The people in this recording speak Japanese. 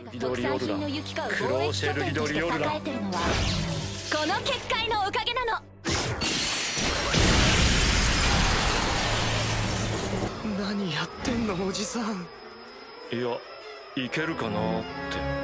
特産品の行き交う貿易拠点として栄えてるのはこの結界のおかげなの。 何やってんのおじさん。 いや、いけるかなって。